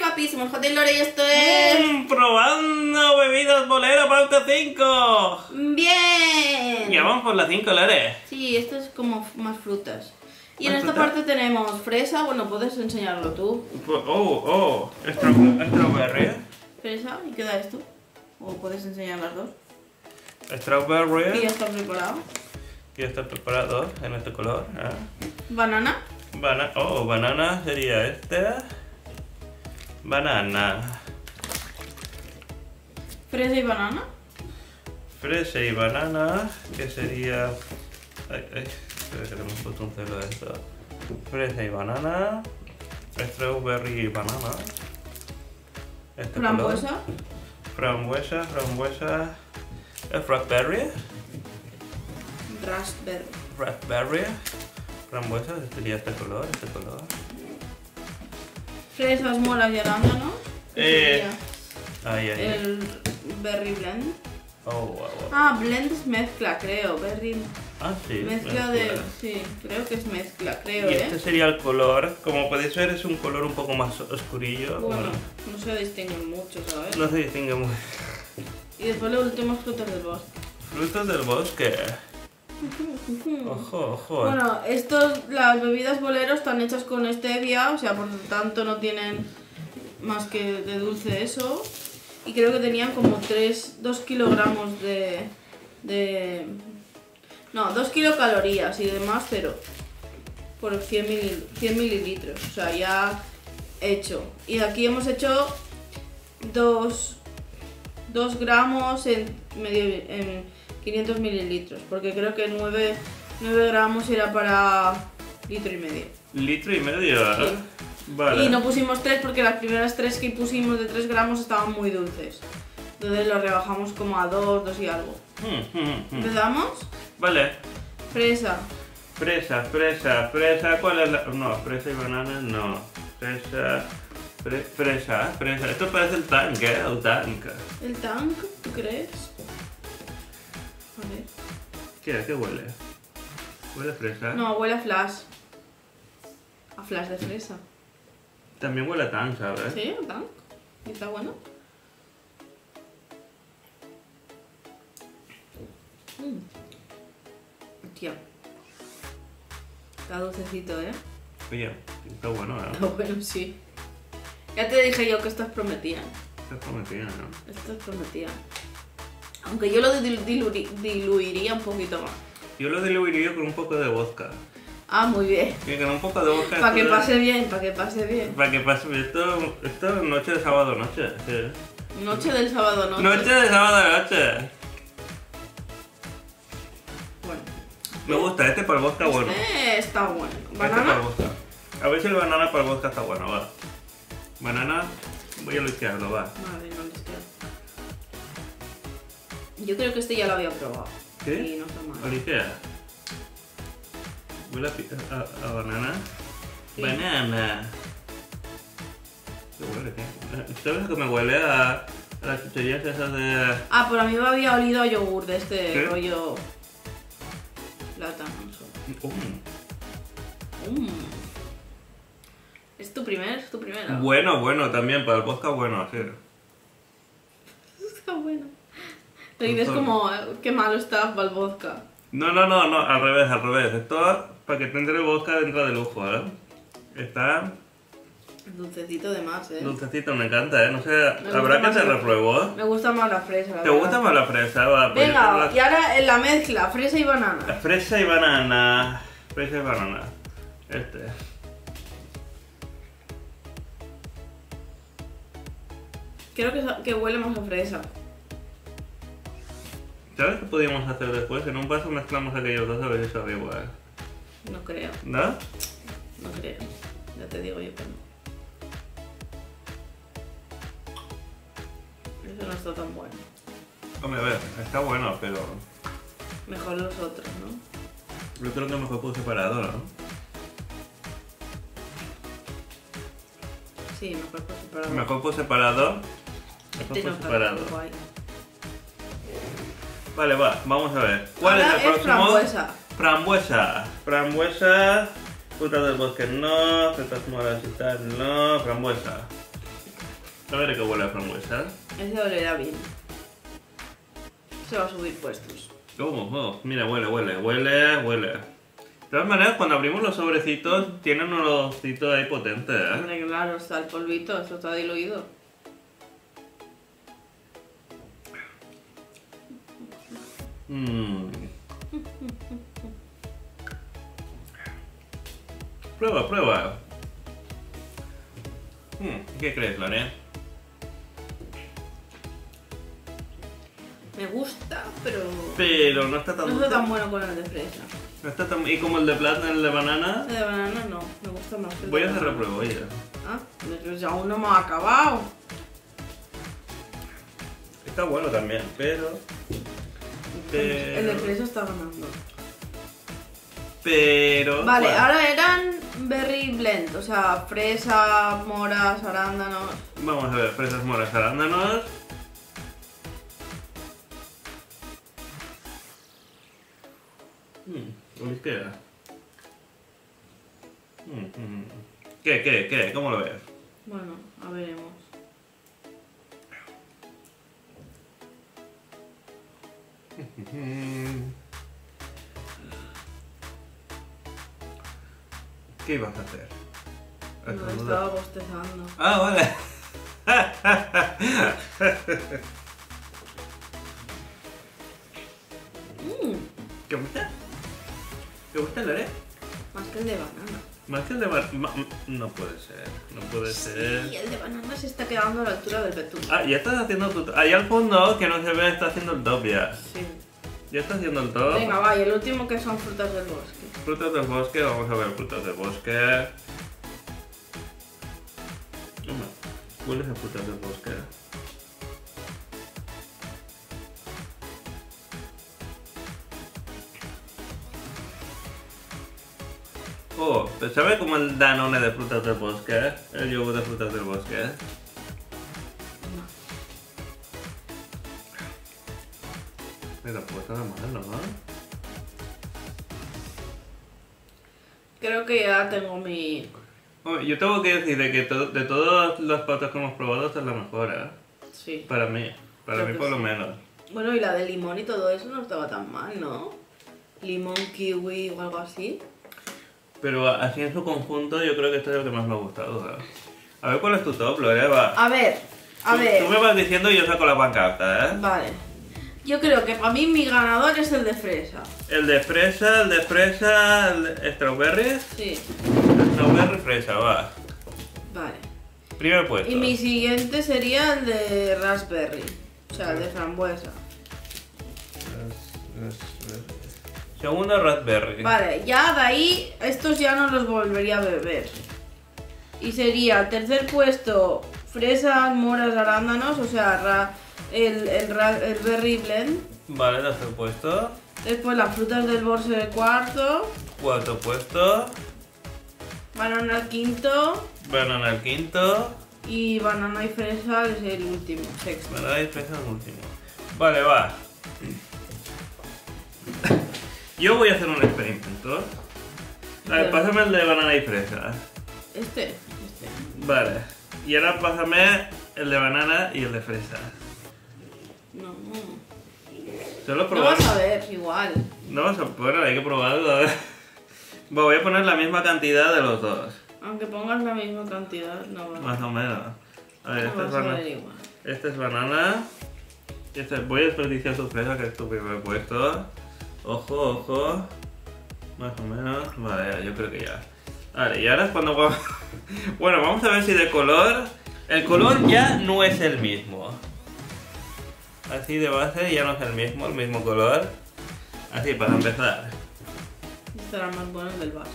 papi, somos Jota y Lore y esto es... ¡Probando bebidas bolero pauta 5! ¡Bien! Ya vamos por la 5, Lore. Sí, esto es como más frutas. Y en ¿Más esta frutas? parte tenemos fresa, bueno, puedes enseñarlo tú. Strawberry. Fresa, ¿y qué da esto? O puedes enseñar las dos. Y ya Strawberry. está preparado. Ya está preparado en este color. Banana. Banana sería este. Banana. Fresa y banana. Fresa y banana, que sería... espera que le hemos puesto un celo a esto. Fresa y banana. Strawberry y banana. Este Frambuesa. color. Frambuesa. Raspberry. Raspberry. Frambuesa, sería este color. Fresas, moras y arándanos. Ahí. El berry blend. Wow. Ah, blend es mezcla, creo. Berry... Sí. Mezcla de... Sí, creo que es mezcla, creo, Y este sería el color. Como podéis ver, es un color un poco más oscurillo. Bueno, no se distinguen mucho, ¿sabes? No se distingue muy. Y después los últimos frutos del bosque. Frutos del bosque. Ojo. Bueno, las bebidas bolero están hechas con stevia, o sea, por lo tanto no tienen más que de dulce eso. Y creo que tenían como 2 kilogramos no, 2 kilocalorías y demás, 0 por 100 mililitros, o sea, ya hecho. Y de aquí hemos hecho 2 gramos en 500 mililitros, porque creo que 9 gramos era para litro y medio. Litro y medio, Sí. Vale. Y no pusimos 3 porque las primeras 3 que pusimos de 3 gramos estaban muy dulces. Entonces lo rebajamos como a 2 y algo. ¿Empezamos? Vale. Fresa. Fresa. ¿Cuál es la...? No, fresa y banana, no. Fresa. Esto parece el tanque, el tanque. ¿El tank? ¿Tú crees? A ver. ¿Qué huele? ¿Huele a fresa? No, huele a flash. A flash de fresa. También huele a tan, ¿sabes? ¿Sí? ¿El tank? ¿Y está bueno? Hostia. Está dulcecito, ¿eh? Oye, está bueno, ¿eh? Está bueno, sí. Ya te dije yo que estas prometían. Está prometido, ¿no? Estas prometían. Aunque yo lo diluiría un poquito más. Yo lo diluiría con un poco de vodka. Ah, muy bien. Que con un poco de vodka... Para que esto- pase bien, para que pase bien. Para que pase... Esto es noche de sábado noche. Sí. Noche del sábado noche. Noche de sábado noche. Bueno. Me gusta, este para el vodka bueno. Está bueno. Este para el ¿Banana? vodka. A ver si el banana para el vodka está bueno, va. Banana, voy a limpiarlo, va. Madre, no les queda. Yo creo que este ya lo había probado. ¿Qué? Y no está mal. Olimpia. Huele a banana. Sí. Banana. ¿Qué huele? ¿Qué? ¿Sabes que me huele a las chucherías esas de... Ah, pero a mí me había olido a yogur de este ¿Qué? rollo plátano. ¿Es tu primera? Bueno, también, para el vodka bueno, sí. Está bueno. Te dices como, qué malo está para el vodka. No, al revés. Esto para que tendré el vodka dentro de lujo, ¿eh? Está Dulcecito de más, dulcecito, me encanta, ¿eh? No sé, Me habrá gusta que se más repruebo, ¿eh? Me gusta más la fresa, la ¿Te verdad. gusta más la fresa? Va, pues Venga, yo y ahora en la mezcla, fresa y banana. fresa y banana. Creo que huele más a fresa. ¿Sabes qué podríamos hacer después? En un vaso mezclamos aquellos dos a ver si sabe igual. No creo, ¿No? no creo. Ya te digo yo que no. Eso no está tan bueno. Hombre, a ver, está bueno, pero Mejor los otros, ¿no? yo creo que mejor por separado, ¿no? Sí, mejor por separado. Mejor por separado. Este no está tan guay. Vale, vamos a ver. ¿Cuál Ahora es el próximo? frambuesa. Frambuesa. Frutas del bosque no, frutas moras y tal no, frambuesa. A ver qué huele a frambuesa. Ese olerá bien. Se va a subir puestos. Oh, mira, huele. De todas maneras, cuando abrimos los sobrecitos, tienen unos olorcitos ahí potentes, ¿eh? Hombre, claro, está el polvito, esto está diluido. Prueba. ¿Qué crees, Lore? Me gusta, pero... Pero no está tan no dulce. está tan bueno con el de fresa. No está tan... ¿Y como el de plátano, el de banana? El de banana no, me gusta más que el Voy de a hacer banana. reprueba, oye. Ah, pues aún no me ha acabado. Está bueno también, pero... El de fresa está ganando. Pero... Vale, bueno, ahora eran berry blend, o sea, fresa, moras, arándanos. vamos a ver, fresas, moras, arándanos. ¿Oís qué era? ¿Qué? ¿Cómo lo ves? Bueno, a veremos. ¿Qué ibas a hacer? No, estaba bostezando. Ah, vale. ¿Qué gusta? ¿Te gusta, Lore? Más que el de banana. Más que el de no puede ser, no puede ser. Y el de banana se está quedando a la altura del betún. Ah, ya estás haciendo tu... Ahí al fondo, que no se ve, está haciendo el top ya. Sí. Ya está haciendo el top. Venga, va, y el último que son frutas del bosque. Frutas del bosque, vamos a ver frutas del bosque. ¿Cuáles son frutas del bosque? Oh, ¿sabes como el Danone de frutas del bosque? El yogur de frutas del bosque. Mira, pues está mal, ¿no? Creo que ya tengo mi... Oh, yo tengo que decir de que de todas las patas que hemos probado, esta es la mejor, ¿eh? Sí. Para mí Creo que por lo sí. menos. Bueno, y la de limón y todo eso no estaba tan mal, ¿no? Limón, kiwi o algo así. Pero así en su conjunto, yo creo que esto es lo que más me ha gustado, ¿eh? A ver cuál es tu top, Lore, va. A ver. Tú me vas diciendo y yo saco la pancarta, ¿eh? Vale. Yo creo que para mí mi ganador es el de fresa. El de fresa, el de strawberry. Sí. Strawberry, fresa, va. Vale. Primer puesto. Y mi siguiente sería el de raspberry. O sea, el de frambuesa. Segundo, raspberry. Vale, ya de ahí, estos ya no los volvería a beber. Y sería tercer puesto, fresas, moras, arándanos, o sea, el berry blend. Vale, tercer puesto. Después las frutas del bosque de cuarto. Cuarto puesto. Banana al quinto. Banana el quinto. Y banana y fresa es el último, sexto. Banana y fresa el último. Vale, va. Yo voy a hacer un experimento. A ver, pásame el de banana y fresa. Este. Vale. Y ahora pásame el de banana y el de fresa. No. Solo No probar. vas a ver, igual. No vas a... Bueno, hay que probarlo, a ver. Voy a poner la misma cantidad de los dos. Aunque pongas la misma cantidad, no va Más o menos. A ver, no este es vas a banana. ver igual. Este es banana. Voy a desperdiciar tu fresa, que es tu primer puesto. Ojo. Más o menos. Vale, yo creo que ya. Vale, y ahora es cuando... Bueno, vamos a ver si de color... El color ya no es el mismo. Así de base ya no es el mismo color. Así, para empezar. Estará más bueno el del vaso.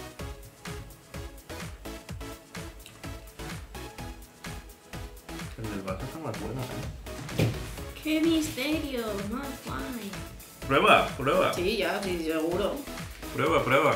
El del vaso está más bueno, ¿eh? ¡Qué misterio! Más guay. Prueba. Sí, ya, sí, seguro. Prueba.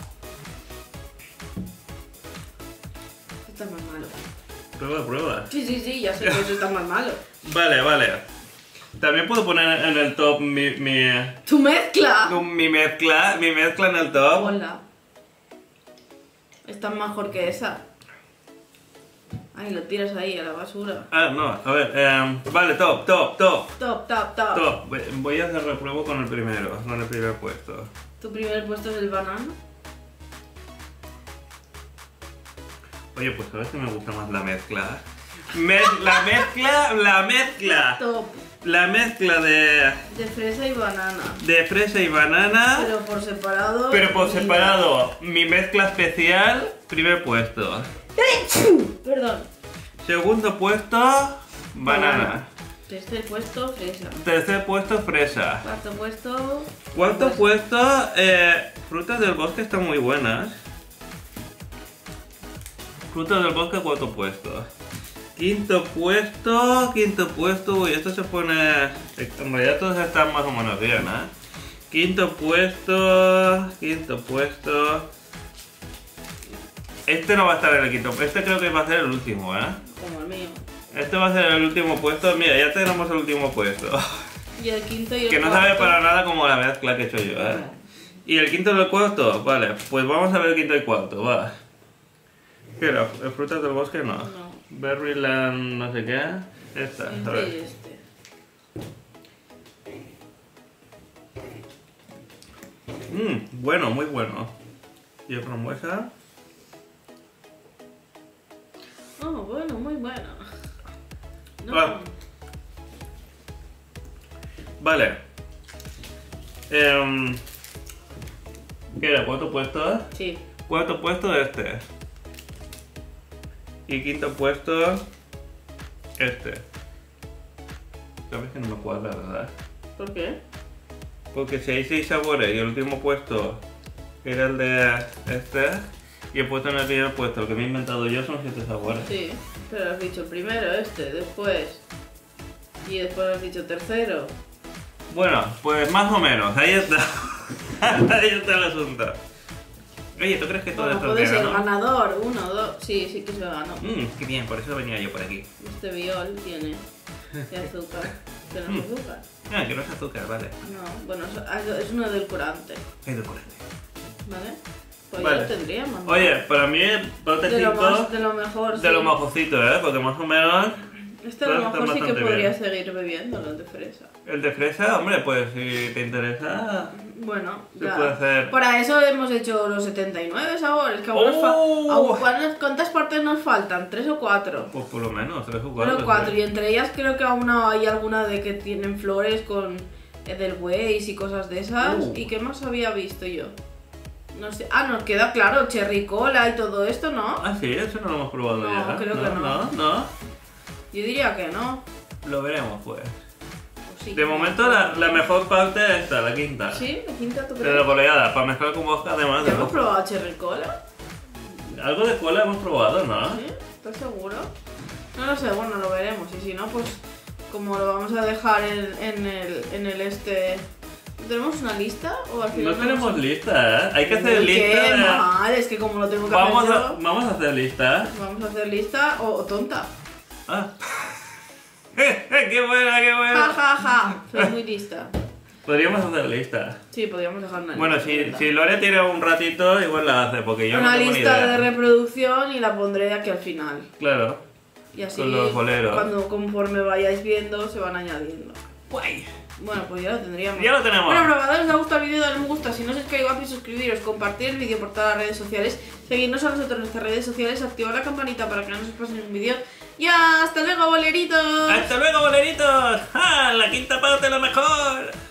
Está más malo. Prueba. Sí, ya sé que eso está más malo. Vale. También puedo poner en el top mi ¡Tu mezcla! mezcla en el top. Hola. Está mejor que esa. Ay, lo tiras ahí a la basura. Ah, no, a ver, vale, top. Top. Voy a hacer repruebo con el primero, con el primer puesto. Tu primer puesto es el banano. Oye, pues sabes que me gusta más la mezcla. La mezcla. Top. La mezcla De fresa y banana. de fresa y banana. Pero por separado. Pero por separado, mi mezcla especial, primer puesto. Perdón. Segundo puesto, banana. Tercer puesto, fresa. Tercer puesto, fresa. Cuarto puesto. Cuarto puesto, frutas del bosque están muy buenas. Frutas del bosque, cuarto puesto. Quinto puesto, uy, esto se pone... En realidad todos están más o menos bien, ¿eh? Quinto puesto... Este no va a estar en el quinto, este creo que va a ser el último, ¿eh? Como el mío. Este va a ser el último puesto, mira, ya tenemos el último puesto. Y el quinto y el Que no cuarto. sabe para nada como la mezcla que he hecho yo, ¿eh? Y el quinto y el cuarto, vale, pues vamos a ver el quinto y cuarto, va. ¿Qué era? ¿Frutas del bosque? No. No. Berryland no sé qué. Esta, a Este ver. y este. Bueno, muy bueno. Y el frambuesa. Oh, bueno, muy bueno. No. Ah. Vale. ¿Qué era? ¿Cuarto puesto? Sí. Cuarto puesto este. Y quinto puesto este. Sabes que no me cuadra, ¿verdad? ¿Por qué? Porque si hay 6 sabores y el último puesto era el de este, y he puesto en el primer puesto el que me he inventado yo son 7 sabores. Sí, pero has dicho primero este, después. Y después has dicho tercero. Bueno, pues más o menos, ahí está. Ahí está el asunto. Oye, ¿tú crees que todo Bueno, esto puede es ser vegano? ganador, 1, 2. Sí, sí que es vegano. Qué bien, por eso venía yo por aquí. Este viol tiene de azúcar. Que no es azúcar. Ah, que no es azúcar, vale. No, bueno, es un edulcorante. Edulcorante. ¿Vale? Pues Vale. ya lo tendríamos, ¿no? Oye, para mí, Prote de lo, 5 más, de lo mejor. de sí. lo mejorcito, ¿eh? Porque más o menos Este a lo está mejor sí que bastante podría bien. seguir bebiendo, los de fresa. El de fresa, hombre, pues si te interesa... Bueno, Se ya. puede hacer. Para eso hemos hecho los 79 sabores. Que aún ¡Oh! ¿Cuántas partes nos faltan? ¿3 o 4? Pues por lo menos, 3 o 4. Bueno, 4. Y entre ellas creo que aún hay alguna de que tienen flores con Edelweiss y cosas de esas. ¿Y qué más había visto yo? No sé. Ah, nos queda claro, cherry cola y todo esto, ¿no? Ah, sí, eso no lo hemos probado No, ya. creo que no. No. Yo diría que no. Lo veremos, pues. Pues sí. De momento, la mejor parte es esta, la quinta. ¿Sí? ¿La quinta tú De la crees? boleada, para mezclar con vodka además. ¿Ya hemos probado cherry cola? Algo de cola hemos probado, ¿no? ¿Sí? ¿Estás seguro? No lo sé, bueno, lo veremos. Y si no, pues como lo vamos a dejar en el este... ¿Tenemos una lista? ¿O al final No tenemos vamos a- lista, ¿eh? Hay que hacer Qué lista. mal, es que como lo tengo que Vamos hacer a, yo, vamos a hacer lista. vamos a hacer lista o tonta. Ah. ¡Qué buena, qué Ja, buena! ja, ja. Soy muy lista. Podríamos hacer lista. Sí, podríamos dejar una Bueno, lista. si Lore tiene un ratito, igual la hace, porque yo Una no tengo ni lista idea. de reproducción y la pondré aquí al final. Claro. Y así, Con los boleros. cuando conforme vayáis viendo, se van añadiendo. Guay. Bueno, pues ya lo tendríamos. Ya lo tenemos. Bueno, probadores, os ha gustado el vídeo, dale me gusta. Si no os suscribís, guapos, suscribiros, compartir el vídeo por todas las redes sociales, seguirnos a nosotros en nuestras redes sociales, activar la campanita para que no se os pase ningún vídeo. Y hasta luego, boleritos. ¡Hasta luego, boleritos! ¡Ah! La quinta parte, lo mejor.